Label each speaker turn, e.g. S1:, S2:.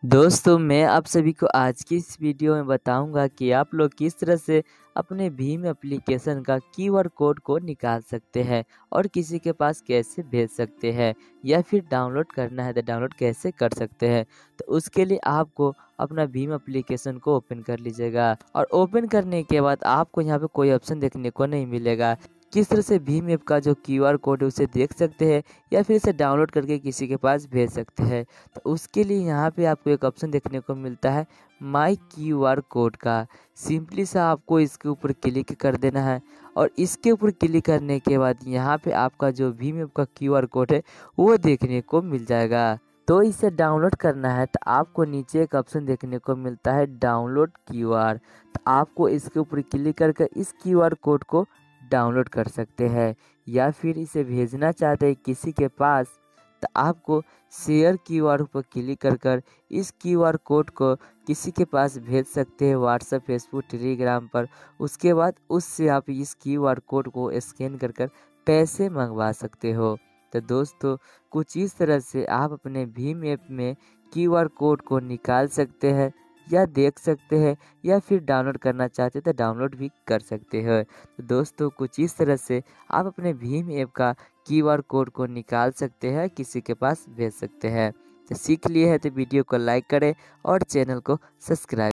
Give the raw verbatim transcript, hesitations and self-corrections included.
S1: दोस्तों मैं आप सभी को आज की इस वीडियो में बताऊंगा कि आप लोग किस तरह से अपने भीम एप्लीकेशन का क्यूआर कोड को निकाल सकते हैं और किसी के पास कैसे भेज सकते हैं या फिर डाउनलोड करना है तो डाउनलोड कैसे कर सकते हैं। तो उसके लिए आपको अपना भीम एप्लीकेशन को ओपन कर लीजिएगा और ओपन करने के बाद आपको यहाँ पे कोई ऑप्शन देखने को नहीं मिलेगा। किस तरह से भीम ऐप का जो क्यूआर कोड है उसे देख सकते हैं या फिर इसे डाउनलोड करके किसी के पास भेज सकते हैं। तो उसके लिए यहाँ पे आपको एक ऑप्शन देखने को मिलता है माई क्यूआर कोड का। सिंपली सा आपको इसके ऊपर क्लिक कर देना है और इसके ऊपर क्लिक करने के बाद यहाँ पे आपका जो भीम ऐप का क्यूआर कोड है वो देखने को मिल जाएगा। तो इसे डाउनलोड करना है तो आपको नीचे एक ऑप्शन देखने को मिलता है डाउनलोड क्यूआर। तो आपको इसके ऊपर क्लिक करके इस क्यूआर कोड को डाउनलोड कर सकते हैं या फिर इसे भेजना चाहते हैं किसी के पास तो आपको शेयर क्यूआर पर क्लिक कर कर इस क्यूआर कोड को किसी के पास भेज सकते हैं व्हाट्सएप, फेसबुक, टेलीग्राम पर। उसके बाद उससे आप इस क्यूआर कोड को स्कैन कर कर पैसे मंगवा सकते हो। तो दोस्तों कुछ इस तरह से आप अपने भीम ऐप में क्यूआर कोड को निकाल सकते हैं या देख सकते हैं या फिर डाउनलोड करना चाहते हैं तो डाउनलोड भी कर सकते हैं। तो दोस्तों कुछ इस तरह से आप अपने भीम ऐप का क्यूआर कोड को निकाल सकते हैं, किसी के पास भेज सकते हैं। तो सीख लिए हैं तो वीडियो को लाइक करें और चैनल को सब्सक्राइब